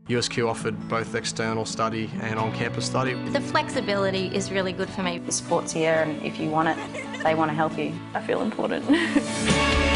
USQ offered both external study and on-campus study. The flexibility is really good for me. The support's here, and if you want it, they want to help you. I feel important.